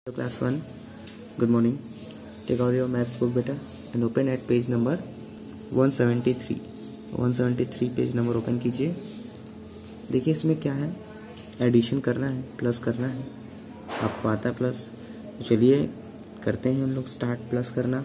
Class 1, good morning. Take out your maths book beta and open at page number 173. 173 page number open कीजिए. देखिए इसमें क्या है, addition करना है, प्लस करना है. आपको आता है प्लस, तो चलिए करते हैं हम लोग स्टार्ट प्लस करना.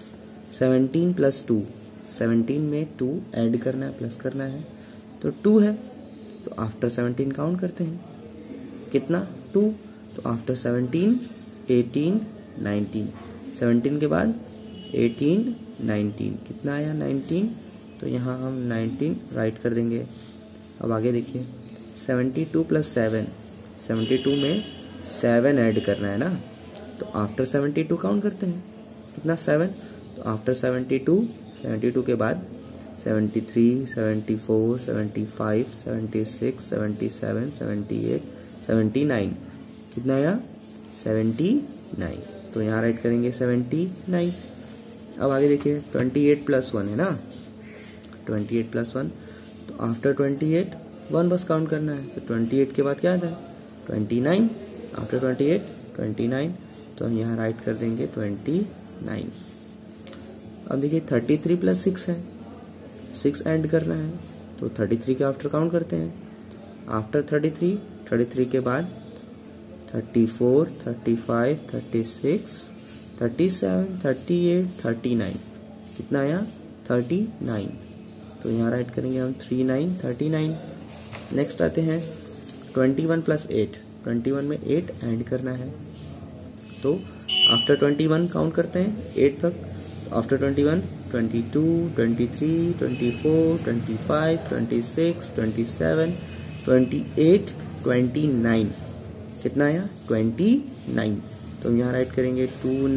17 प्लस 2, 17 में 2 ऐड करना है, प्लस करना है. तो 2 है, तो आफ्टर 17 काउंट करते हैं. कितना 2, तो आफ्टर 17 18 19, 17 के बाद 18 19, कितना आया 19. तो यहाँ हम 19 राइट कर देंगे. अब आगे देखिए 72 प्लस 7, 72 में 7 ऐड करना है ना. तो आफ्टर 72 काउंट करते हैं. कितना 7, तो आफ्टर 72 के बाद 73 74 75 76 77 78 79, कितना आया 79. तो यहाँ राइट करेंगे 79. अब आगे देखिए 28 प्लस 1 है ना. 28 प्लस 1, तो आफ्टर 28 1 बस काउंट करना है. तो 28 के बाद क्या आता है 29. आफ्टर 28 29, तो हम यहाँ राइट कर देंगे 29. अब देखिए 33 प्लस 6 है, 6 ऐड करना है. तो 33 के आफ्टर काउंट करते हैं. आफ्टर 33 के बाद 34 35 36 37 38 39, कितना आया 39. तो यहाँ राइट करेंगे हम 39. नेक्स्ट आते हैं 21 प्लस 8, 21 में 8 ऐड करना है. तो आफ्टर 21 काउंट करते हैं 8 तक. आफ्टर 21 22 23 24 25 26 27 28 29, कितना आया 29. तो हम यहाँ राइट करेंगे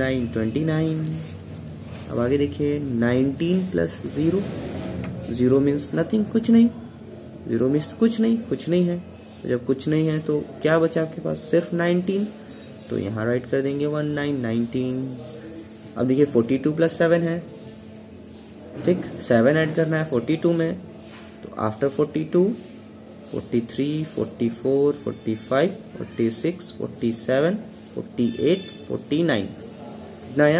29. अब आगे देखिए 19 प्लस 0, 0 मीन्स नथिंग, कुछ नहीं. 0 मीन्स कुछ नहीं है. तो जब कुछ नहीं है तो क्या बचा आपके पास, सिर्फ 19. तो यहाँ राइट कर देंगे 19. अब देखिए 42 प्लस 7 है, ठीक, 7 ऐड करना है 42 में. तो आफ्टर 42 43 44 45 46 47 48 49, कितना आया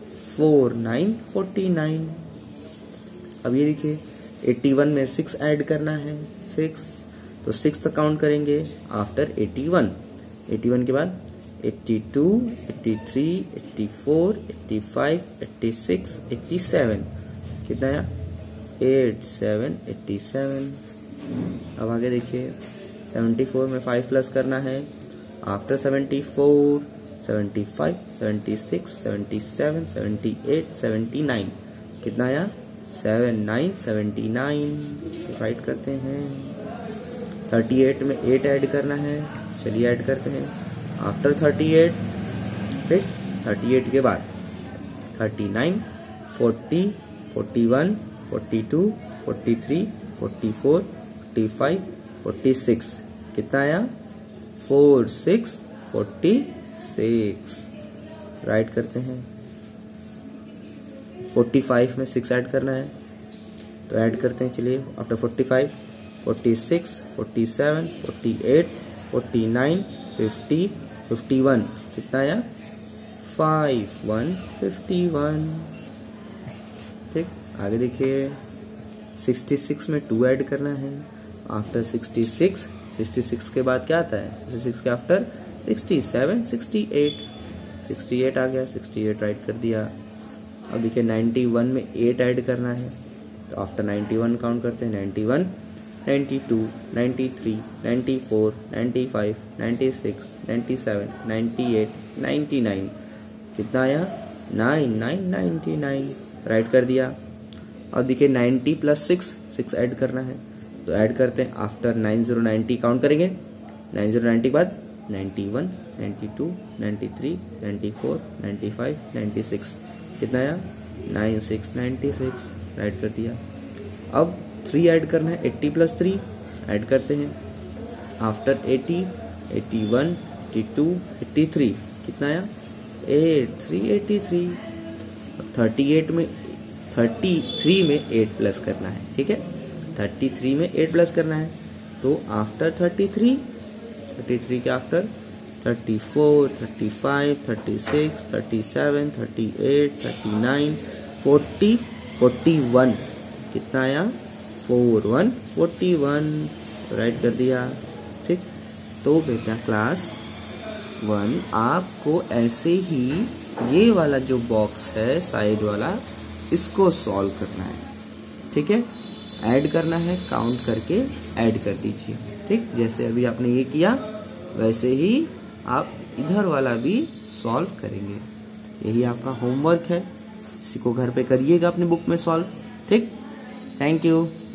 49. अब ये देखिए 81 में 6 ऐड करना है, 6. तो 6 तक काउंट करेंगे आफ्टर 81 के बाद 82 83 84 85 86 87, कितना आया 87. अब आगे देखिए 74 में 5 प्लस करना है. आफ्टर 74 75 76 77 78 79, कितना आया 79. राइट करते हैं. 38 में 8 ऐड करना है, चलिए ऐड करते हैं. आफ्टर 38, ठीक, 38 के बाद 39 40 41 42 43 44 45 46, कितना आया 46. राइट करते हैं. 45 में 6 ऐड करना है, तो ऐड करते हैं. चलिए आफ्टर 45 46 47 48 49 50 51, कितना आया 51. ठीक, आगे देखिए 66 में 2 ऐड करना है. आफ्टर 66 के बाद क्या आता है, 66 के आफ्टर 67 68 आ गया, 68 राइट कर दिया. अब देखिए 91 में 8 ऐड करना है. तो आफ्टर 91 काउंट करते हैं. 91 92 93 94 95 96 97 98 99, कितना आया 99. राइट कर दिया. अब देखिए 90 प्लस 6 ऐड करना है. तो ऐड करते हैं. आफ्टर 90 काउंट करेंगे. 90 के बाद 91 92 93 94 95 96, कितना आया 96. राइट कर दिया. अब 3 ऐड करना है. 80 प्लस 3 ऐड करते हैं. आफ्टर 80 81 82 83, कितना आया 83. 33 में 8 प्लस करना है, ठीक है. 33 में 8 प्लस करना है. तो आफ्टर 33 के आफ्टर 34, 35, 36, 37, 38, 39, 40, 41। कितना आया? 41, 41 राइट कर दिया। ठीक, तो बेटा क्लास 1 आपको ऐसे ही ये वाला जो बॉक्स है साइड वाला, इसको सॉल्व करना है। ठीक है, ऐड करना है, काउंट करके ऐड कर दीजिए। ठीक, जैसे अभी आपने ये किया वैसे ही आप इधर वाला भी सॉल्व करेंगे। यही आपका होमवर्क है, इसी को घर पे करिएगा अपनी बुक में सॉल्व। ठीक, थैंक यू।